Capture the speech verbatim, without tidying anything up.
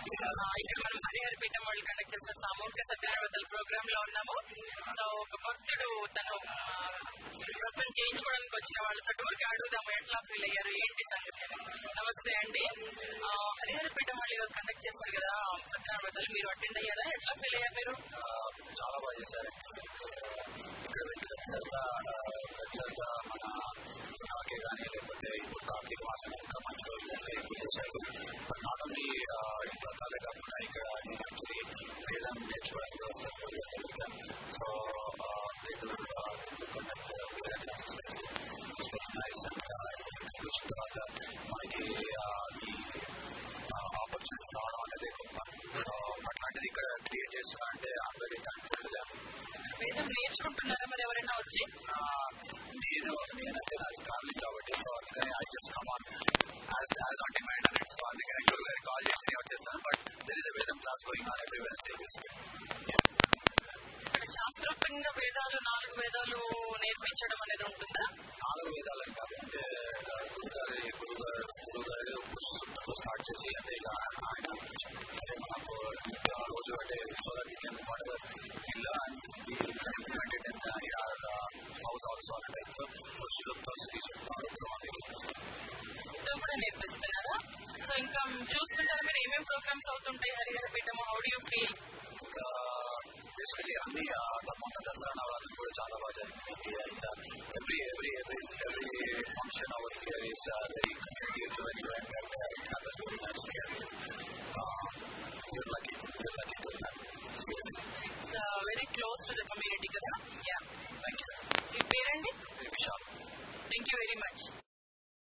ఇక్కడ మనం హరిహరపీఠం వాళ్ళు కండక్ట్ చేసిన సామూహిక సత్యావతల ప్రోగ్రామ్ లో ఉన్నాము. సో ఒక భక్తుడు తను వ్రతం చేయించుకోవడానికి వచ్చిన వాళ్ళతో ఊరికి అడుగుదాము ఎట్లా ఫీల్ అయ్యారు, ఏంటి సంగతి. నమస్తే అండి, హరిహరపీఠం వాళ్ళు కండక్ట్ చేస్తారు కదా సత్యావతలు, మీరు అటెండ్ అయ్యారా? ఎట్లా ఫీల్ అయ్యారు మీరు? చాలా బాగా చేశారు. ఇక్కడ రెగ్యులర్గా మన నాకే కానీ లేకపోతే ఇప్పుడు కార్తీక మాసం ఇంకా మంచి రోజులు అంటే ఎక్కువ చేశారు. బట్ నాట్ ఓన్లీ ఈ వ్రతాలే కాకుండా ఇక్కడ నేను యాక్చువల్లీ వేదం నేర్చుకోవడానికి వస్తాను. సో వచ్చిన తర్వాత మనకి ఈ ఆపర్చునిటీ రావడం అనేది గొప్ప. సో అట్లాంటిది ఇక్కడ క్రియేట్ చేస్తున్నా అంటే అందరి వేదం నేర్చుకుంటున్నారా మరి ఎవరైనా వచ్చి? నేను నేనంటే నాకు కావాలి కాబట్టి సో అందుకని I just come on as as on demand అన్నట్టు. సో అందుకని గురువు గారికి కాల్ చేసి వచ్చేస్తాను. But there is a Vedam class going on every Wednesday. ఇక్కడ శాస్త్రోక్తంగా వేదాలు నాలుగు వేదాలు నేర్పించడం అనేది ఉంటుందా? నాలుగు వేదాలు అని కాదు, అంటే గురుగారి గురుగారు గురుగారు పురుష సూక్తంతో స్టార్ట్ చేసి అంటే ఇక ఆయన అంటే మనకు రోజు అంటే so that you can whatever ఇలా implemented in the uh, house also and like the పురుషులతో స్త్రీ కూడా నేర్పిస్తున్నారా? సో ఇంకా చూస్తుంటారా మీరు ఏమేమి ప్రోగ్రామ్స్ అవుతుంటాయి Hariharapeethamu? How do you feel? ఇంకా బేసికలీ అన్ని మొన్న దసరా నవరాత్రులు కూడా చాలా బాగా జరిగింది. ఇంకా every every every every function our here is very community very event and it happens very nicely and you're lucky you're lucky to have. It's uh, very close to the community, kada? Yeah. Thank you. Your parent? Vishal. Thank you very much.